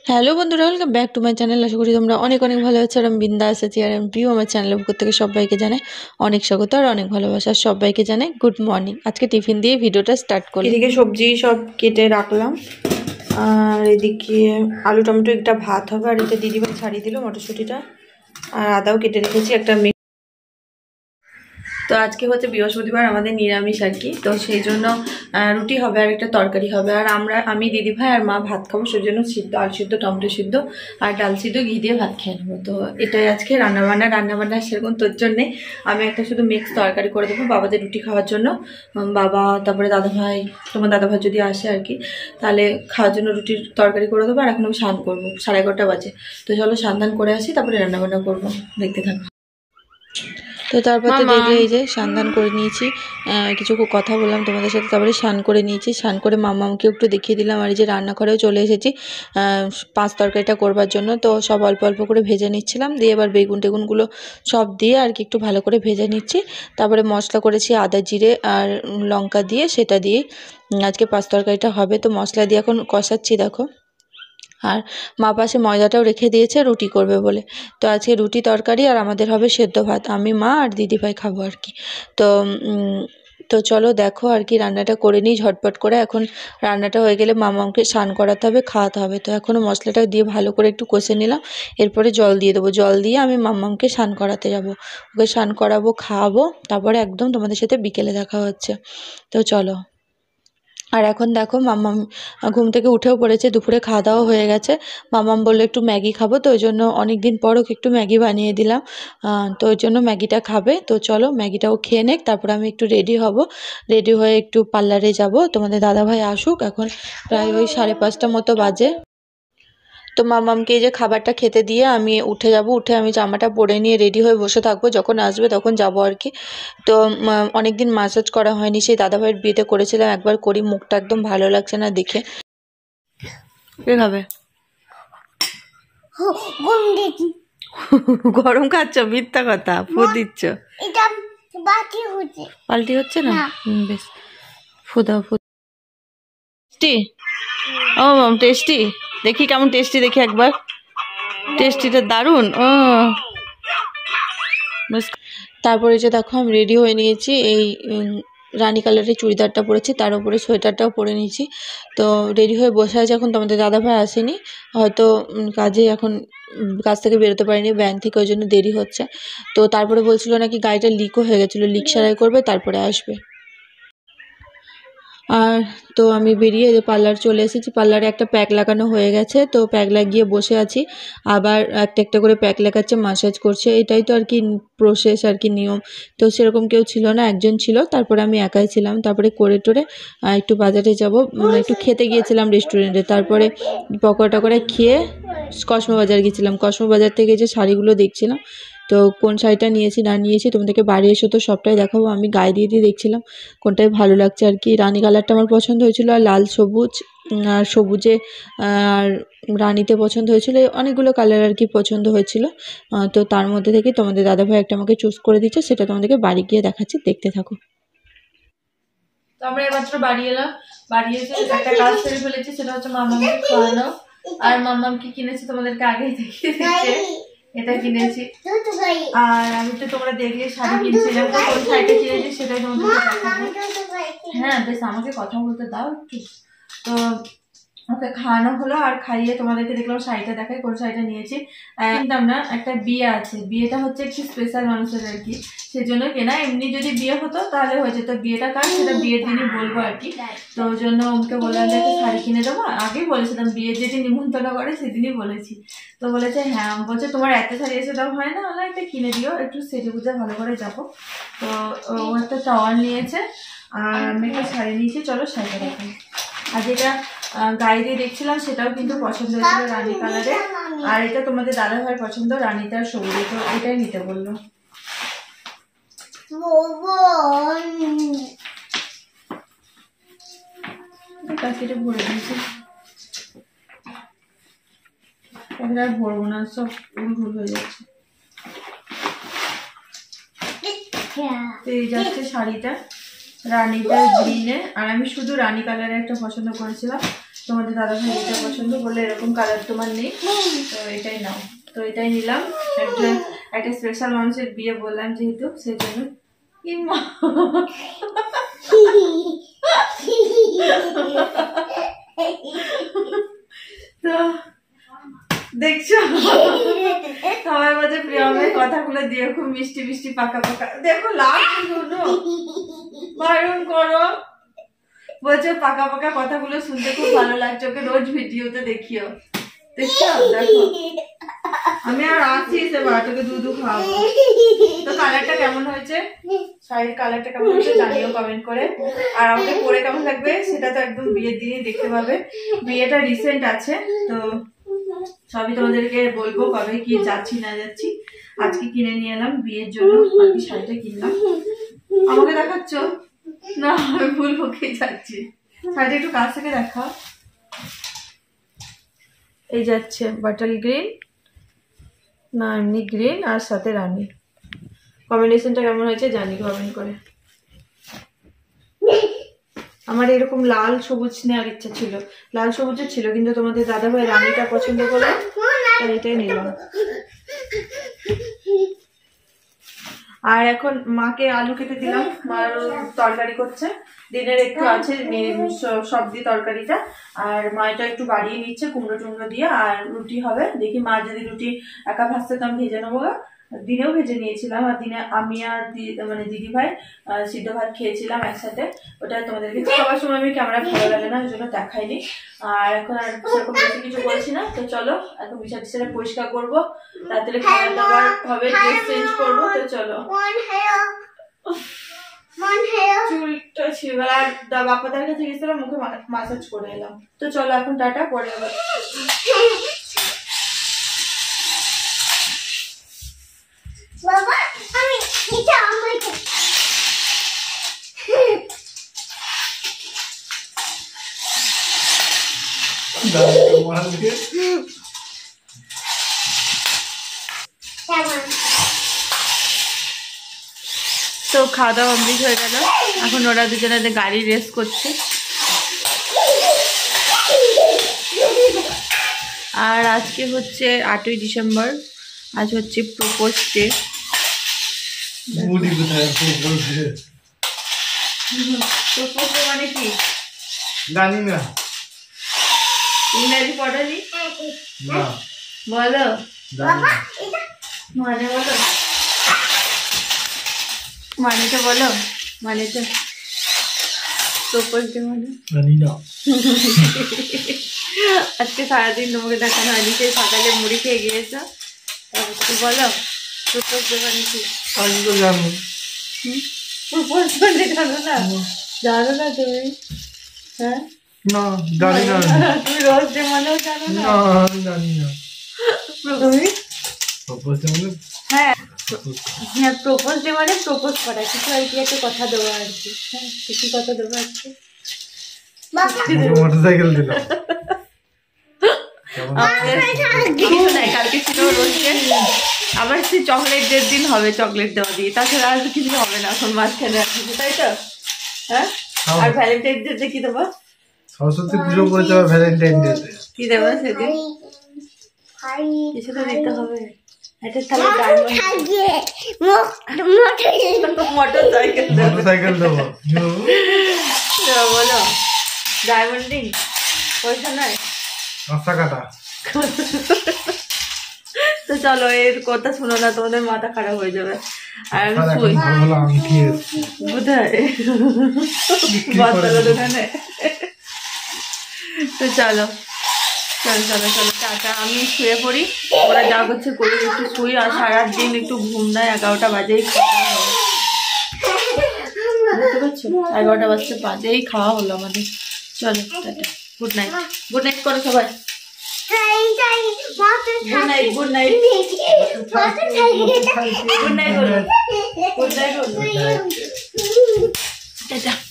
Hello বন্ধুরা, welcome back to my channel. আশা করি তোমরা অনেক অনেক ভালো আছো। আর আমি বিন্দাস আছি। আর আমি প্রিয় আমার চ্যানেলের পক্ষ থেকে সবাইকে জানাই অনেক স্বাগত আর অনেক ভালোবাসা। সবাইকে জানাই গুড মর্নিং। আজকে টিফিন দিয়ে ভিডিওটা স্টার্ট করি। এদিকে সবজি সব কেটে রাখলাম, আর এদিকে আলু টমেটো একটা ভাত হবে, আর এটা দিদিভাই ছাড়িয়ে দিল মটরশুঁটিটা, আর আদাও কেটে রেখেছি একটা। তো আজকে হচ্ছে বৃহস্পতিবার, আমাদের নিরামিষ আর কি। তো সেই জন্য রুটি হবে আর একটা তরকারি হবে। আর আমি দিদিভাই আর মা ভাত খাবো, সেই জন্য সিদ্ধ আলু সিদ্ধ টমেটো সিদ্ধ আর ডাল সিদ্ধ ঘি দিয়ে ভাত খেয়ে নেবো। তো এটাই আজকে রান্নাবান্না সেরকম তোর জন্যে আমি একটা শুধু মিক্স তরকারি করে দেবো বাবাদের রুটি খাওয়ার জন্য। বাবা তারপরে দাদাভাই, তোমার দাদাভাই যদি আসে আর কি, তাহলে খাওয়ার জন্য রুটির তরকারি করে দেবো। আর এখন আমি স্নান করবো, 11:30 বাজে। তো চলো স্নান করে আসি, তারপরে রান্নাবান্না করবো, দেখতে থাকো। তো তারপর তো দেখলে এই যে স্নান করে নিয়েছি, কিছু কথা বললাম তোমাদের সাথে, তারপরে স্নান করে নিয়েছি। স্নান করে মামাকে একটু দেখিয়ে দিলাম। আর এই যে রান্নাঘরেও চলে এসেছি পাঁচ তরকারিটা করবার জন্য। তো সব অল্প অল্প করে ভেজে নিচ্ছিলাম, দিয়ে এবার বেগুন টেগুনগুলো সব দিয়ে আর কি একটু ভালো করে ভেজে নিচ্ছি। তারপরে মশলা করেছি আদা জিরে আর লঙ্কা দিয়ে, সেটা দিয়ে আজকে পাঁচ তরকারিটা হবে। তো মশলা দিয়ে এখন কষাচ্ছি দেখো। আর মা পাশে ময়দাটাও রেখে দিয়েছে রুটি করবে বলে। তো আজকে রুটি তরকারি আর আমাদের হবে সেদ্ধ ভাত, আমি মা আর দিদিভাই খাবো আর কি। তো তো চলো দেখো আর কি, রান্নাটা করে নিই ঝটপট করে। এখন রান্নাটা হয়ে গেলে মামাকে স্নান করাতে হবে, খাওয়াতে হবে। তো এখনও মশলাটা দিয়ে ভালো করে একটু কষে নিলাম, এরপরে জল দিয়ে দেবো। জল দিয়ে আমি মামাকে স্নান করাতে যাব, ওকে স্নান করাবো, খাওয়াবো, তারপরে একদম তোমাদের সাথে বিকেলে দেখা হচ্ছে। তো চলো। আর এখন দেখো মাম্মাম ঘুম থেকে উঠেও পড়েছে, দুপুরে খাওয়া দাওয়া হয়ে গেছে। মাম্মাম বললো একটু ম্যাগি খাবো, তো ওই জন্য অনেকদিন পর ওকে একটু ম্যাগি বানিয়ে দিলাম। তো ওই জন্য ম্যাগিটা খাবে। তো চলো ম্যাগিটাও খেয়ে নেক, তারপর আমি একটু রেডি হব। রেডি হয়ে একটু পার্লারে যাব, তোমাদের দাদাভাই আসুক। এখন প্রায় ওই 5:30 মতো বাজে। তো মামামকে এই যে খাবারটা খেতে দিয়ে আমি উঠে যাব, উঠে আমি জামাটা পরে নিয়ে রেডি হয়ে বসে থাকবো, যখন আসবে তখন যাব আর কি। তো অনেকদিন ম্যাসাজ করা হয়নি, সেই দাদাভাইয়ের বিয়েতে করেছিলাম একবার, করি। মুখটা একদম ভালো লাগছে না দেখে। কে খাবে? গরম খাচ্ছ? মিথ্যা কথা, ফু দিচ্ছ। পাল্টি হচ্ছে না? বেশ, ফু দাও, ফু। টেস্টি? ও টেস্টি, দেখি কেমন টেস্টি, দেখি একবার। টেস্টিটা দারুণ। ও তারপরে যে দেখো আমি রেডি হয়ে নিয়েছি, এই রানী কালারের চুড়িদারটা পরেছি, তার উপরে সোয়েটারটাও পরে নিয়েছি। তো রেডি হয়ে বসে আছে। এখন তোমাদের দাদাভাই আসেনি, হয়তো কাজে এখন কাজ থেকে বেরোতে পারিনি ব্যাংক থেকে, ওই জন্য দেরি হচ্ছে। তো তারপরে বলছিল নাকি গাড়িটা লিকও হয়ে গেছিলো, লিক সারাই করবে তারপরে আসবে। আর তো আমি বেরিয়ে পার্লার চলে এসেছি। পার্লারে একটা প্যাক লাগানো হয়ে গেছে, তো প্যাক লাগিয়ে বসে আছি। আবার একটা একটা করে প্যাক লাগাচ্ছে, মাসাজ করছে। এটাই তো আর কি প্রসেস আর কি, নিয়ম। তো সেরকম কেউ ছিল না, একজন ছিল, তারপরে আমি একাই ছিলাম। তারপরে করে টোরে একটু বাজারে যাব, একটু খেতে গিয়েছিলাম রেস্টুরেন্টে। তারপরে পকোড়া টকোড়া খেয়ে কসমো বাজার গেছিলাম। কসমো বাজার থেকে যে শাড়িগুলো দেখছিলাম, তো কোন শাড়িটা নিয়েছি না নিয়েছি তোমাদেরকে বাড়ি এসে তো সবটাই দেখাবো। আমি গায়ে দিয়ে দিয়ে দেখছিলাম কোনটাই ভালো লাগছে আর কি। রানী কালারটা আমার পছন্দ হয়েছিল, আর লাল সবুজ আর সবুজে আর রানীতে পছন্দ হয়েছিল। অনেকগুলো কালার আর কি পছন্দ হয়েছিল। তো তার মধ্যে থেকে তোমাদের দাদাভাই একটা আমাকে চুজ করে দিচ্ছে, সেটা তোমাদেরকে বাড়ি গিয়ে দেখাচ্ছি, দেখতে থাকো। তো আমরা এমাত্র বাড়ি এলাম, বাড়ি এসে একটা কাজ সেরে ফেলেছি, সেটা হচ্ছে মামাকে খাওয়ানো। আর মামাম কি কিনেছি তোমাদেরকে আগেই দেখিয়ে দিচ্ছে, এটা কিনেছি। আর আমি তো তোমরা দেখলে শাড়ি কিনছিলাম, তো কোন শাড়িটা কিনেছি সেটাই তোমাদের দেখাবো। হ্যাঁ বেশ, আমাকে কথা বলতে দাও একটু। তো ওকে খাওয়ানো হলো, আর খাইয়ে তোমাদেরকে দেখলাম শাড়িটা দেখাই, কোন শাড়িটা নিয়েছি। কিনতাম না, একটা বিয়ে আছে, বিয়েটা হচ্ছে একটু স্পেশাল মানুষের আর কি, সেজন্য কেনা। এমনি যদি বিয়ে হতো তাহলে হয়ে যেত, বিয়েটা কার সেটা বিয়ের দিনই বলবো আর কি। তো ওই জন্য ওকে বললাম যে একটা শাড়ি কিনে দেবো। আগেই বলেছিলাম, বিয়ের যেদিন নিমন্ত্রণ করে সেদিনই বলেছি। তো বলেছে হ্যাঁ, বলছে তোমার এত শাড়ি এসে দাও হয় না, ওরা একটা কিনে দিও, একটু সেজে বুঝে ভালো করে যাবো। তো ও একটা টাওয়ার নিয়েছে, আর আমি একটা শাড়ি নিয়েছি। চলো শাড়িটা দেখো। আর যেটা গায়ে দিয়ে দেখছিলাম সেটাও কিন্তু পছন্দ হয়েছিল, রানী কালারে। আর এটা তোমাদের দাদাভাইয়ের পছন্দ, রানীটার সবুজ, তো এটাই নিতে বললো। প্যাকেটে ভরে দিয়েছি, আর ভরবো না, সব ভুল হয়ে যাচ্ছে। এই যাচ্ছে শাড়িটা, রানীটা গ্রিনে। আর আমি শুধু রানী কালারের একটা পছন্দ করেছিলাম, তোমাদের দাদা ভাই এটা পছন্দ বলে এরকম কালার তোমার নেই, তো এটাই নাও। তো এটাই নিলাম। একটা স্পেশাল মানুষের বিয়ে বললাম যেহেতু, সেই জন্য। তো দেখছো সবাই বলছে প্রিয়মের কথাগুলো দিয়ে খুব মিষ্টি মিষ্টি পাকা পাকা। দেখো লাভ বারণ করো, বলছো পাকা পাকা কথাগুলো শুনতে খুব ভালো লাগছে, ওকে রোজ ভিডিওতে দেখিও। দেখছো দেখো আমি আর আসছি এসে তোকে দুধ খাওয়াবো। তো কালারটা কেমন হয়েছে, শাড়ির কালারটা কেমন হয়েছে জানিও কমেন্ট করে। আর আমাকে পরে কেমন লাগবে সেটা তো একদম বিয়ের দিনে দেখতে পাবে। বিয়েটা রিসেন্ট আছে, তো সবই তোমাদেরকে বলবো কবে কি যাচ্ছি না যাচ্ছি। আজকে কিনে নিয়ে এলাম বিয়ের জন্য, বাকি শাড়িটা কিনলাম। আমাকে দেখাচ্ছ না, আমি ভুল বকে যাচ্ছি। শাড়িটা একটু কাছ থেকে দেখা। এই যাচ্ছে বাটল গ্রিন না এমনি গ্রিন আর সাথে রানী। কম্বিনেশনটা কেমন হয়েছে জানি কমেন্ট করে। আমার এরকম লাল সবুজ নেওয়ার ইচ্ছা ছিল, লাল সবুজও ছিল, কিন্তু তোমাদের দাদা ভাই রানীটা পছন্দ করে তাই এটাই নিলাম। আর এখন মাকে আলু কেটে দিলাম, মা তরকারি করছে, দিনের একটু আছে সবজি তরকারিটা, আর মা এটা একটু বাড়িয়ে নিচ্ছে কুমড়ো টুমড়ো দিয়ে। আর রুটি হবে, দেখি মা যদি রুটি একা ভাজতে তো আমি ভেজে নেবো। দিনেও ভেজে নিয়েছিলাম, আর দিনে আমি আর মানে দিদি ভাই সিদ্ধ ভাত খেয়েছিলাম একসাথে। ওটা তোমাদেরকে খাওয়ার সময় আমি ক্যামেরা ভালো লাগে না, ওই জন্য দেখাইনি। আর এখন আর সেরকম বেশি কিছু বলছি না। তো চলো এখন বিছানা টিছানা পরিষ্কার করবো, রাত্রে খাওয়া দাওয়ার হবে, ড্রেস চেঞ্জ করবো। তো চলো চুলটা ছিল আর বাপাদার কাছে গেছিলাম, মুখে মাসাজ করে এলাম। তো চলো এখন টাটা, পরে আবার। বাবা আমি এটা আমার তো খাওয়া দাওয়া কমপ্লিট হয়ে গেল, এখন ওরা দুজনে গাড়ি রেস করছে। আর আজকে হচ্ছে 8ই ডিসেম্বর, আজ হচ্ছে প্রপোজ ডে। প্রপোজ ডে মানে কি জানি না, ইংরেজি পড়ালি না বলো, বাবা মানে বলো, মানেটা বলো, মানেটা প্রপোজ ডে মানে জানি না। আজকে সারাদিন তোমাকে দেখানো হয়নি, সেই সকালে মুড়ি খেয়ে গিয়েছো। তুই বলো প্রপোজ ডে মানে কি? আমি তো জানো। প্রপোজ মানে জানো না? জানো না তুমি? হ্যাঁ না জানি না, তুমি রোজ ডে মানেও জানো না? না জানি না। তুমি প্রপোজ মানে হ্যাঁ হ্যাঁ প্রপোজ ডে মানে প্রপোজ করা, কিছু আর কি একটা কথা দেওয়া আর কি। হ্যাঁ কিছু কথা দেওয়া আর কি। মোটরসাইকেল দিল। কিছু নাই, কালকে ছিল রোজ ডে, আবার সে চকলেট ডের দিন হবে চকলেট দেওয়া দিয়ে, তাছাড়া আর কিছু হবে না এখন মাঝখানে আর কিছু, তাই তো? হ্যাঁ আর ভ্যালেন্টাইন ডে কি দেবো? সরস্বতী পুজো করেছে ভ্যালেন্টাইন ডে কি দেবো সেদিন? কিছু তো দিতে হবে। এটা তাহলে ডায়মন্ড মোটরসাইকেল দেবো। বলো ডায়মন্ড রিং পয়সা নয়, রাস্তা কাটা। তো চলো এর কথা শুনো না, তোমাদের মাথা খারাপ হয়ে যাবে। আর আমি শুই কোথায় বদলা দোকানে। তো চলো চলো চলো চলো টাটা, আমি শুয়ে পড়ি, ওরা যা করছে করি, একটু শুই। আর সারাদিন একটু ঘুম দেয়, 11টা বাজেই খাওয়া হবে, বুঝতে পারছো? 11টা বাজেই খাওয়া হলো আমাদের। চলো tata, good night. Good night করো সবাই, good night good night good night বলো, গুড নাইট বলো টাটা।